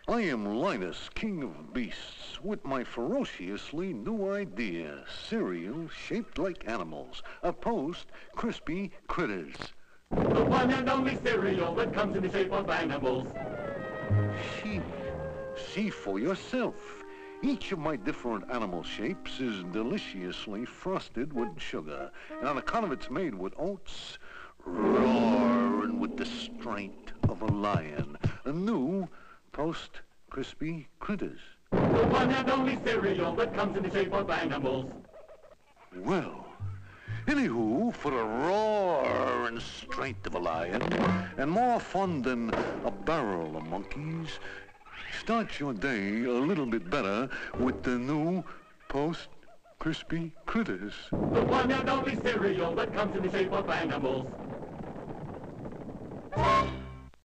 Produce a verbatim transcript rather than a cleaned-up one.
I am Linus, king of beasts, with my ferociously new idea. Cereal shaped like animals, opposed crispy critters. The one and only cereal that comes in the shape of animals. See, see for yourself. Each of my different animal shapes is deliciously frosted with sugar, and on account of it's made with oats, roaring with the strength of a lion. A new post-crispy critters. The one and only cereal that comes in the shape of animals. Well, anywho, for the roar and strength of a lion, and more fun than a barrel of monkeys, start your day a little bit better with the new post-crispy critters. The one and only cereal that comes in the shape of animals.